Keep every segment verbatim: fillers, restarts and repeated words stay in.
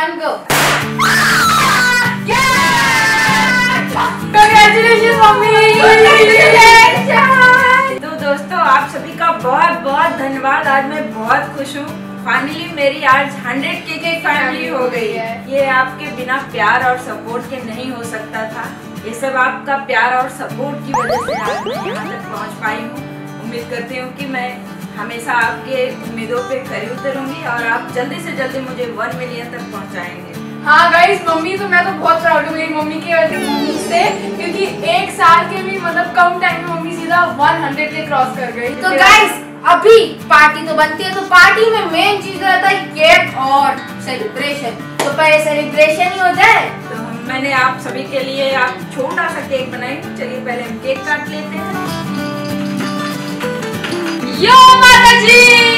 One go. Congratulations mummy. तो दोस्तों आप सभी का बहुत बहुत धन्यवाद। आज मैं बहुत खुश हूँ। फाइनली मेरी आज हंड्रेड के की फैमिली हो गई है। ये आपके बिना प्यार और सपोर्ट के नहीं हो सकता था। ये सब आपका प्यार और सपोर्ट की वजह से आज मैं यहाँ तक पहुँच पाई हूँ। उम्मीद करती हूँ कि मैं हमेशा आपके उम्मीदों पे खरी उतरूंगी और आप जल्दी से जल्दी मुझे वन मिलियन तक पहुँचाएंगे। हाँ गाइस, मम्मी तो मैं तो बहुत प्राउड हूँ मेरी मम्मी के वजह से, क्योंकि एक साल के भी मतलब कम टाइम में मम्मी सीधा हंड्रेड के क्रॉस कर गई। तो गाइस अभी पार्टी तो बनती है, तो पार्टी में मेन चीज रहता है केक और सेलिब्रेशन। तो पहले सेलिब्रेशन ही हो जाए। तो मैंने आप सभी के लिए आप छोटा सा केक बनाई। चलिए पहले हम केक काट लेते हैं। यो माता जी,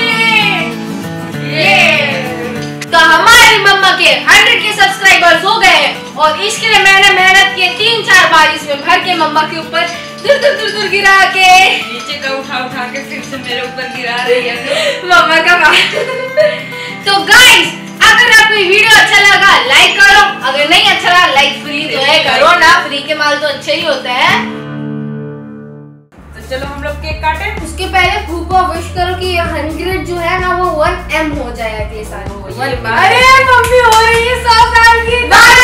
ये तो हमारी मम्मा के हंड्रेड के सब्सक्राइबर्स हो गए हैं और इसके लिए मैंने मेहनत की तीन चार बार इसमें भर के मम्मा के ऊपर दूर दूर दूर दूर गिरा के नीचे का उठा उठा के फिर से मेरे ऊपर गिरा रही है मम्मा का तो गाइस अगर आपको वीडियो अच्छा लगा लाइक करो, अगर नहीं अच्छा लगा लाइक फ्री तो है, करो ना, फ्री के माल तो अच्छे ही होते हैं। तो चलो हम लोग केक काटे। उसके पहले फूफा विश करो कि हंड्रेड जो है ना वो वन एम हो जाए अगले साल। अरे मम्मी हो रही है सौ साल की।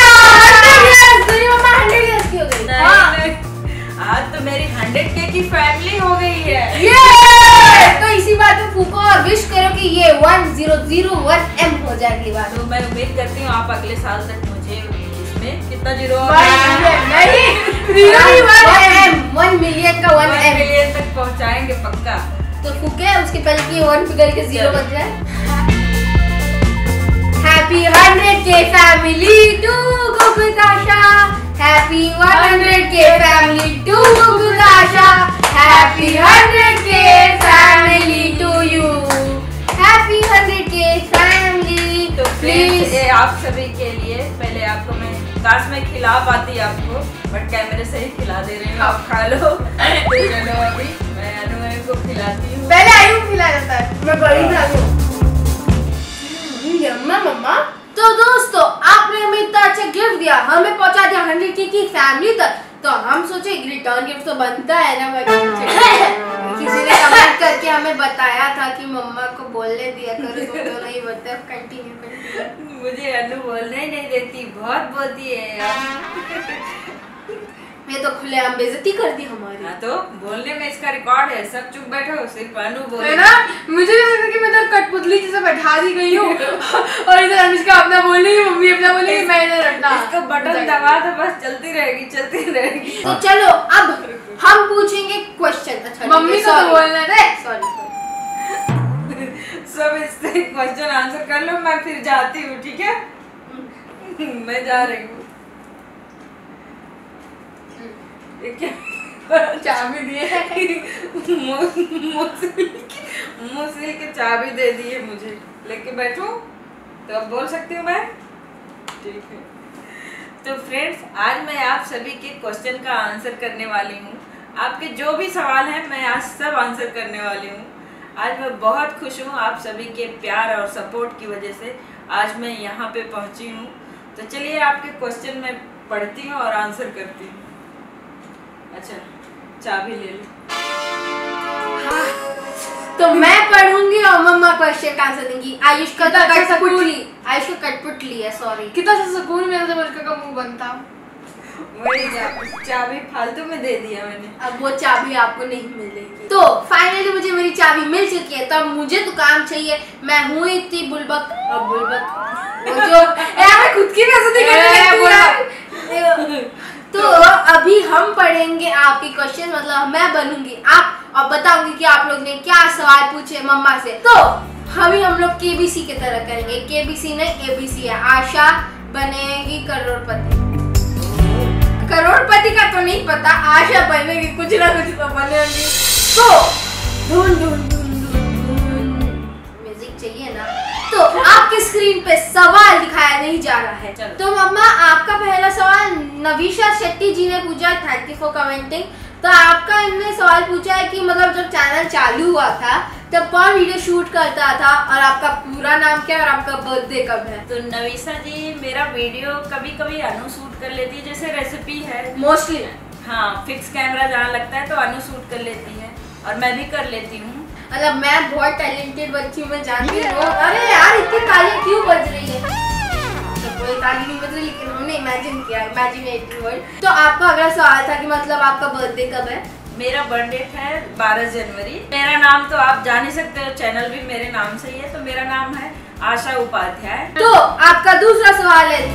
मम्मा हंड्रेड ईयर्स की हो गई। हाँ आज तो मेरी हंड्रेड के की फैमिली हो गई है। ये तो इसी बात में फूफा और विश करो कि ये one zero zero one M हो जाए अगली बार। तो मैं उम्मीद करती हूँ आप अगले साल तक मुझे इसमें कितना जीरो वन मिलियन का वन एम मिलियन तक पहुँचाएंगे पक्का। तो फूके उसके पहले की वन फिगर के जीरो बन जाए। हैप्पी हंड्रेड के family to Gokulkasha, happy one hundred के family to Gokulkasha, happy hundred के family to you, happy hundred के फैमिली। तो प्लीज आप सभी के लिए पहले आपको मैं काश में खिला पाती आपको, बट कैमरे से ही खिला दे रही हूँ, आप खा लो। तो चलो अभी मैं अनु को खिलाती हूँ। पहले आयु खिला जाता है, मैं बड़ी खिला दूँ। यम्मा मम्मा। तो दोस्तों आपने हमें इतना अच्छा गिफ्ट दिया, हमें पहुंचा दिया हंड्रेड के की फैमिली तक, तो हम सोचे रिटर्न गिफ्ट तो बनता है ना भाई। किसी ने कमेंट करके हमें बताया था कि मम्मा को बोलने दिया करो, तुम तो नहीं बोलते। Continue continue. मुझे अनु बोलने ही नहीं देती, बहुत बोलती है यार। ये तो खुलेआम बेइज्जती कर दी हमारी। हाँ तो बोलने में इसका रिकॉर्ड है, सब चुप बैठो, सिर्फ अनु बोले है ना। मुझे लगा कि मैं तो कठपुतली जैसे बैठा दी गई हूँ और इधर अनुष्का अपना बोल रही है, मम्मी अपना बोल रही है, मैं इधर रखना। इसको बटन दबा दो बस, चलती रहेगी चलती रहेगी। तो चलो अब हम पूछेंगे क्वेश्चन। अच्छा मम्मी को तो बोलना दे। सॉरी सब इससे क्वेश्चन आंसर कर लो, मैं फिर जाती हूँ, ठीक है। मैं जा रही हूँ। चाबी दिए मुझसे के चाबी दे दी है मुझे, लेके बैठो तो अब बोल सकती हूँ मैं, ठीक है। तो फ्रेंड्स आज मैं आप सभी के क्वेश्चन का आंसर करने वाली हूँ। आपके जो भी सवाल हैं मैं आज सब आंसर करने वाली हूँ। आज मैं बहुत खुश हूँ, आप सभी के प्यार और सपोर्ट की वजह से आज मैं यहाँ पे पहुँची हूँ। तो चलिए आपके क्वेश्चन मैं पढ़ती हूँ और आंसर करती हूँ। अच्छा चाबी ले लो। हाँ, तो मैं पढ़ूंगी और मम्मा क्वेश्चन का आंसर देंगी। आयुष का तो कठपुतली, आयुष का कठपुतली है, सॉरी। कितना सा सुकून मिला जब उसका का मुंह बनता। वही चाबी फालतू में दे दिया मैंने, अब वो चाबी आपको नहीं मिलेगी। तो फाइनली मुझे मेरी चाबी मिल चुकी है, तो अब मुझे तो काम चाहिए। मैं हूँ इतनी बुलबक और बुलबक वो जो मैं खुद की बेइज्जती करने। तो अभी हम पढ़ेंगे आपके क्वेश्चन, मतलब मैं बनूंगी आप और बताऊंगी कि आप लोग ने क्या सवाल पूछे मम्मा से। तो हम ही हम लोग केबीसी की तरह करेंगे। केबीसी नहीं एबीसी है। आशा बनेगी करोड़पति। करोड़पति का तो नहीं पता, आशा बनेगी, कुछ ना कुछ तो बनेगी। तो ढूंढ ढूंढ ढूंढ ढूंढ म्यूजिक चाहिए ना। तो आपके स्क्रीन पे सवाल दिखाया नहीं जा रहा है। तो मम्मा आपका पहला सवाल नवीशा शेट्टी जी ने पूछा, थैंक यू फॉर कमेंटिंग। तो आपका इनने सवाल पूछा है कि मतलब जब चैनल चालू हुआ था तब कौन वीडियो शूट करता था और आपका पूरा नाम क्या है और आपका बर्थडे कब है? तो नवीसा जी, मेरा वीडियो कभी कभी अनु शूट कर लेती है, जैसे रेसिपी है मोस्टली। हाँ, फिक्स कैमरा जहाँ लगता है तो अनु शूट कर लेती है और मैं भी कर लेती हूँ। मतलब मैं बहुत टैलेंटेड बच्ची हूँ, मैं जानती हूँ। अरे यार इतनी तालियां क्यों बज रही है? तो कोई ताली नहीं बज रही, लेकिन हमने इमेजिन किया, इमेजिनेटिव वर्ड। तो आपका अगला सवाल था कि मतलब आपका बर्थडे कब है? मेरा बर्थडे है बारह जनवरी। मेरा नाम तो आप जान ही सकते हो, चैनल भी मेरे नाम से ही है, तो मेरा नाम है आशा उपाध्याय। तो आपका दूसरा सवाल है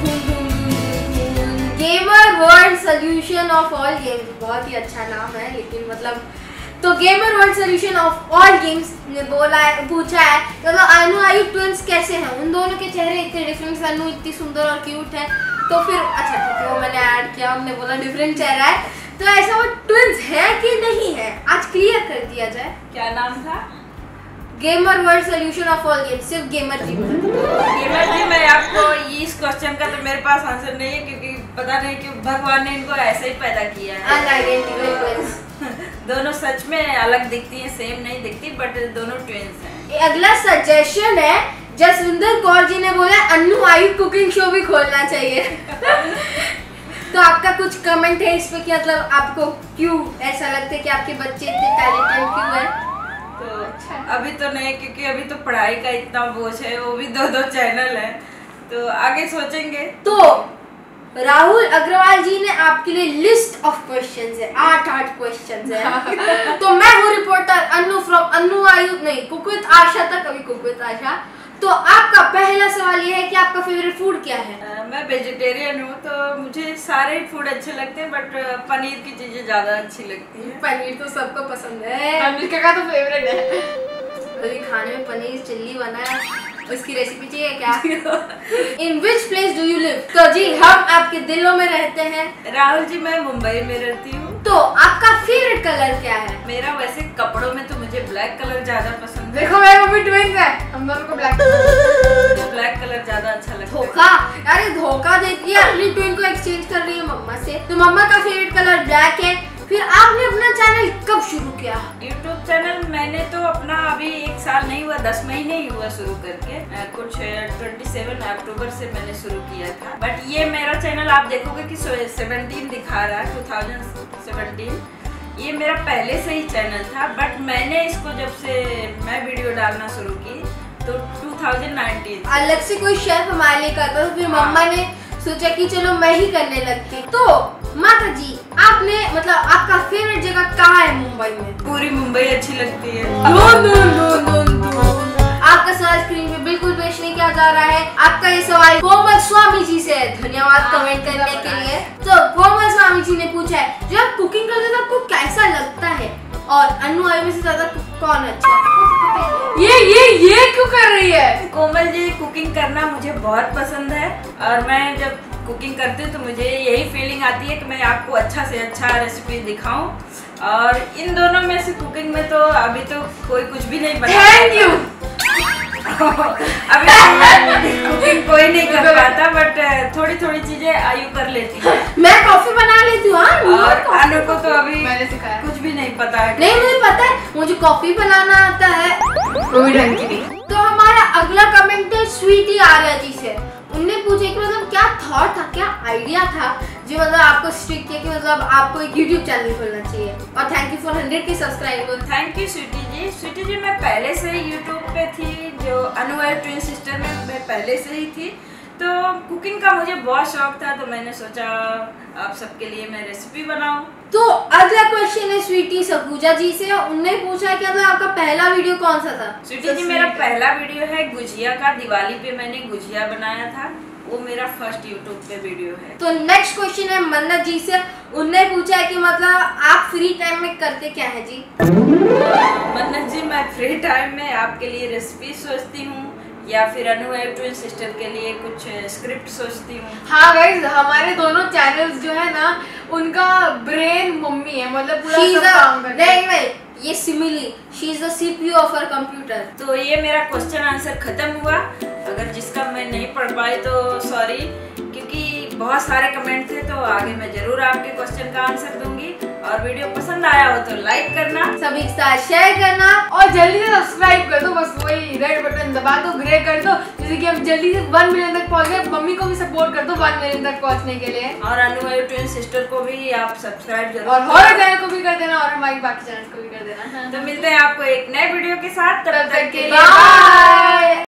gamer world solution of all games. बहुत ही अच्छा नाम है, लेकिन मतलब तो gamer world solution of all games ने बोला है, पूछा है मतलब अनु आयु ट्विंस कैसे हैं? उन दोनों के चेहरे इतने डिफरेंट, अनु इतनी सुंदर और क्यूट है, तो फिर अच्छा ठीक है वो मैंने ऐड किया, हमने बोला डिफरेंट चेहरा है, तो ऐसा वो ट्विंस है कि नहीं है? आज क्लियर कर दिया जाए। क्या नाम था? Gamer world solution of all games, सिर्फ गेमर जी। गेमर जी, मैं आपको इस क्वेश्चन का तो मेरे पास आंसर नहीं है, क्योंकि पता नहीं कि भगवान ने इनको ऐसे ही पैदा किया है। Unidentified twins. दोनों सच में अलग दिखती हैं, सेम नहीं दिखती, बट दोनों ट्विंस हैं। अगला सजेशन है, जसविंदर कौर जी ने बोला अनु आयु कुकिंग शो भी खोलना चाहिए। तो आपका कुछ कमेंट है इस पे कि मतलब आपको क्यों ऐसा लगता है कि आपके बच्चे इतने टैलेंटेड क्यों हैं? तो अभी तो नहीं, क्योंकि अभी तो पढ़ाई का इतना बोझ है, वो भी दो दो चैनल है, तो आगे सोचेंगे। तो राहुल अग्रवाल जी ने आपके लिए लिस्ट ऑफ क्वेश्चंस है, आठ आठ क्वेश्चंस है। तो मैं हूँ रिपोर्टर अनु फ्रॉम अनु आयु नहीं कुक विद आशा तक, कभी कुक विद आशा। तो आपका पहला सवाल ये है कि आपका फेवरेट फूड क्या है? uh, मैं वेजिटेरियन हूँ, तो मुझे सारे फूड अच्छे लगते हैं, बट पनीर की चीजें ज्यादा अच्छी लगती हैं। पनीर तो सबको पसंद है, अमित का तो फेवरेट है। अभी खाने में पनीर चिल्ली बना है, उसकी रेसिपी चाहिए क्या? In which place do you live? तो जी हम आपके दिलों में रहते हैं। राहुल जी, मैं मुंबई में रहती हूँ। तो आपका फेवरेट कलर क्या है? मेरा वैसे कपड़ों में तो मुझे ब्लैक कलर ज्यादा पसंद है। देखो मेरे मम्मी ट्विंस है, हम दोनों को ब्लैक मुझे ब्लैक कलर ज्यादा अच्छा लगता है। धोखा, अरे धोखा देती है, अपनी ट्विन को एक्सचेंज कर रही है मम्मा से। तो मम्मा का फेवरेट कलर ब्लैक है। फिर आपने अपना चैनल कब शुरू किया? यूट्यूब चैनल मैंने तो अपना अभी एक साल नहीं हुआ, दस महीने ही हुआ शुरू करके, कुछ सत्ताईस अक्टूबर से मैंने शुरू किया था। बट ये मेरा चैनल आप देखोगे कि सत्रह दिखा रहा है, दो हज़ार सत्रह। ये मेरा पहले से ही चैनल था, बट मैंने इसको जब से मैं वीडियो डालना शुरू की तो दो हज़ार उन्नीस अलग से कोई शेफ हमारे लिए करता, तो फिर मम्मा ने सोचा कि चलो मैं ही करने लगती। तो माता जी, आपने मतलब आपका फेवरेट जगह कहाँ है मुंबई में? पूरी मुंबई अच्छी लगती है। No no no no no. आपका सवाल स्क्रीन पे बिल्कुल पेश नहीं किया जा रहा है। आपका ये सवाल कोमल स्वामी जी से है, धन्यवाद कमेंट करने के लिए। तो कोमल स्वामी जी ने पूछा है, जब आप कुकिंग करते हो आपको कैसा लगता है और अनु आयु में से ज्यादा कौन अच्छा है? ये ये ये क्यों कर रही है? कोमल जी, कुकिंग करना मुझे बहुत पसंद है, और मैं जब कुकिंग करती हूँ तो मुझे यही फीलिंग आती है कि मैं आपको अच्छा से अच्छा रेसिपी दिखाऊं। और इन दोनों में से कुकिंग में तो अभी तो कोई कुछ भी नहीं बना। Thank you. अभी कुकिंग कोई नहीं कर पाता, बट थोड़ी थोड़ी चीजें आयु कर लेती है। मैं कॉफी बना लेती हूँ। और अनु को तो अभी मैंने सिखाया, कुछ भी नहीं पता है। नहीं, मुझे पता है, मुझे कॉफी बनाना आता है, कोई ढंग की नहीं। तो हमारा अगला कमेंट है स्वीटी आर्या जी से। उनने पूछे कि मतलब क्या थॉट था, क्या आइडिया था जो मतलब आपको स्ट्रिक किया कि मतलब आपको एक यूट्यूब चैनल खोलना चाहिए। और thank you for hundred K subscriber. Thank you sweetie ji. Sweetie ji, मैं पहले से ही यूट्यूब पे थी, जो अनु आयु ट्विन सिस्टर में मैं पहले से ही थी, तो कुकिंग का मुझे बहुत शौक था, तो मैंने सोचा आप सबके लिए मैं रेसिपी बनाऊं। तो अगला क्वेश्चन है स्वीटी सखूजा जी से। उनने पूछा कि मतलब आपका पहला वीडियो कौन सा था? स्वीटी जी, मेरा पहला वीडियो है गुजिया का, दिवाली पे मैंने गुजिया बनाया था, वो मेरा फर्स्ट यूट्यूब पे वीडियो है। तो नेक्स्ट क्वेश्चन है मन्नत जी से। उनने पूछा है कि मतलब आप फ्री टाइम में करते क्या है जी? मन्नत जी, मैं फ्री टाइम में आपके लिए रेसिपी सोचती हूँ, या फिर अनु आयु ट्विन सिस्टर के लिए कुछ स्क्रिप्ट सोचती हूँ। हाँ गाइस, हमारे दोनों चैनल्स जो है ना, उनका ब्रेन मम्मी है, मतलब पूरा She's सब a- काम करती है। नहीं नहीं, ये similarly, she is the CPU of our computer. तो ये मेरा क्वेश्चन आंसर खत्म हुआ। अगर जिसका मैं नहीं पढ़ पाई तो सॉरी, क्योंकि बहुत सारे कमेंट थे, तो आगे मैं जरूर आपके क्वेश्चन का आंसर दूंगी। और वीडियो पसंद आया हो तो लाइक करना, सभी के साथ शेयर करना और जल्दी से सब्सक्राइब कर दो। बस वही रेड बटन दबा दो, ग्रे कर दो, जैसे कि हम जल्दी से वन मिलियन तक पहुंच गए। मम्मी को भी सपोर्ट कर दो वन मिलियन तक पहुंचने के लिए। और अनु ट्विन सिस्टर को भी आप सब्सक्राइब जरूर और हमारे चैनल को भी कर देना और हमारी बाकी चैनल को भी कर देना। तो मिलते हैं आपको एक नए वीडियो के साथ, तब तक के लिए बाय।